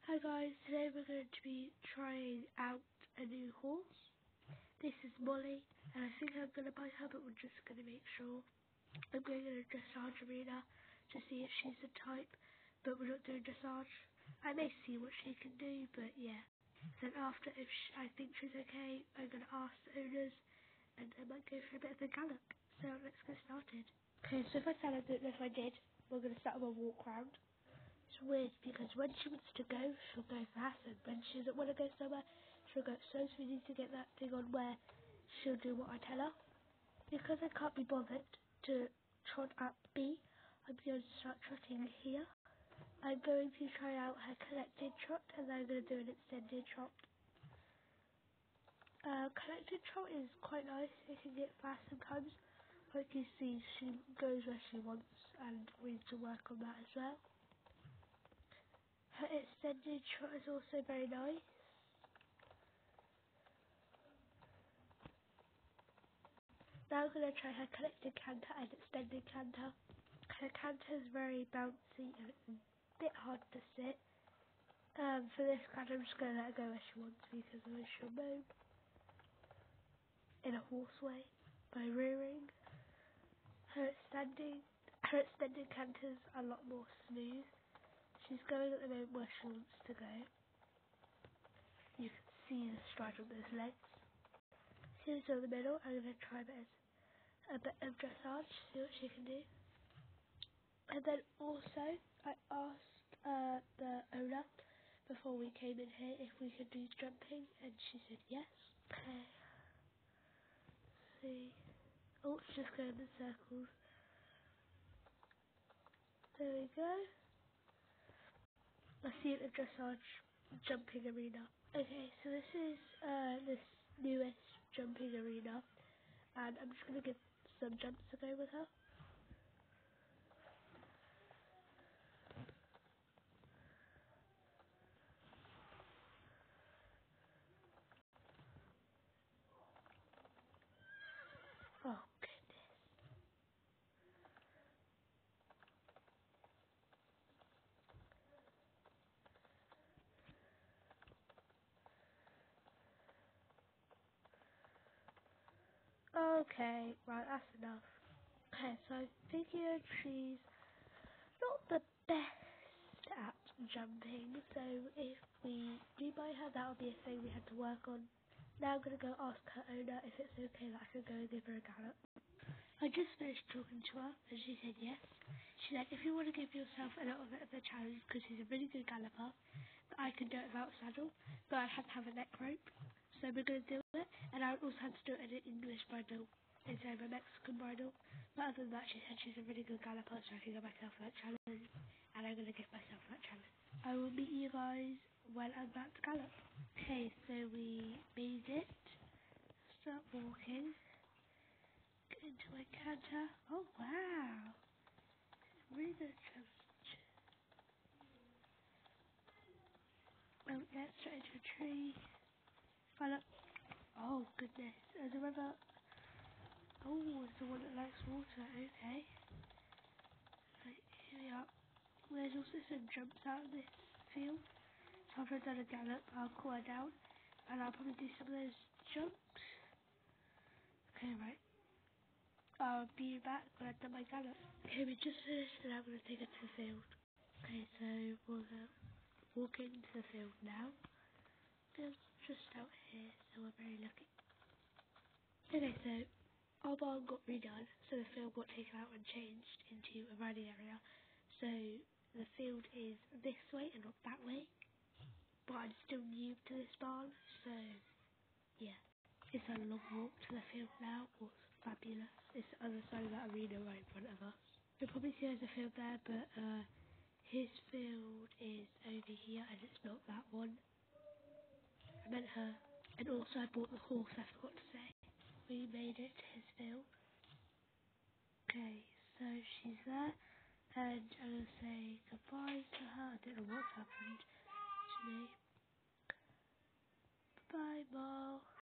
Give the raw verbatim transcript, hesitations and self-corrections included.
Hi guys, today we're going to be trying out a new horse. This is Molly, and I think I'm going to buy her, but we're just going to make sure. I'm going in a dressage arena to see if she's the type, but we're not doing dressage. I may see what she can do, but yeah. Then after, if she, I think she's okay, I'm going to ask the owners, and I might go for a bit of a gallop. So let's get started. Okay, so if I said I don't know if I did, we're going to start with a walk round. It's weird because when she wants to go, she'll go fast, and when she doesn't want to go somewhere, she'll go slow. So we need to get that thing on where she'll do what I tell her. Because I can't be bothered to trot up B, I'm going to start trotting here. I'm going to try out her collected trot, and then I'm going to do an extended trot. Uh, collected trot is quite nice. It can get fast sometimes. Like you see, she goes where she wants, and we need to work on that as well. Her extended trot is also very nice. Now I'm going to try her collected canter and extended canter. Her canter is very bouncy and it's a bit hard to sit. Um, for this canter I'm just going to let her go where she wants because otherwise she'll moan. In a horse way, by rearing. Her extending, her extended canter's a lot more smooth. She's going at the moment where she wants to go. You can see the stride on those legs. She's in the middle. I'm going to try a bit, a bit of dressage, see what she can do. And then also, I asked uh, the owner before we came in here if we could do jumping, and she said yes. Okay. See. Oh, it's just going in circles. There we go. I see it in dressage jumping arena. Okay, so this is uh, this newest jumping arena, and I'm just going to give some jumps to go with her. Oh, goodness. Okay, right, that's enough. Okay, so I figured she's not the best at jumping, so if we do buy her, that'll be a thing we had to work on. Now I'm going to go ask her owner if it's okay that I can go and give her a gallop. I just finished talking to her, and she said yes. She said, if you want to give yourself a little bit of a challenge, because he's a really good galloper, I can do it without saddle, but I'd have to have a neck rope. So we're going to do it, and I also had to do it in an English bridle instead of a Mexican bridle. But other than that, she said she's a really good galloper, so I can give myself that challenge, and I'm going to give myself that challenge. I will meet you guys when I'm about to gallop. Okay, so we made it. Start walking. Get into my canter. Oh wow! Really good challenge. Oh, yeah, straight into a tree. Gallop. Oh goodness, there's a river. Oh, it's the one that likes water. Okay. Right, here we are. There's also some jumps out of this field. So after I've done a gallop, I'll cool her down, and I'll probably do some of those jumps. Okay, right. I'll be back when I've done my gallop. Okay, we just finished, and I'm going to take her to the field. Okay, so we'll go walk into the field now. It's just out here, so we're very lucky. Okay, so our barn got redone, so the field got taken out and changed into a riding area. So the field is this way and not that way. But I'm still new to this barn, so yeah. It's a long walk to the field now. Oh, it's fabulous. It's the other side of that arena right in front of us. You'll probably see there's a field there, but uh, his field is over here and it's not that one. I meant her. And also I bought the horse, I forgot to say. We made it to his field. Okay, so she's there, and I'm going to say goodbye to her. I don't know what's happened to me. Bye, Mom.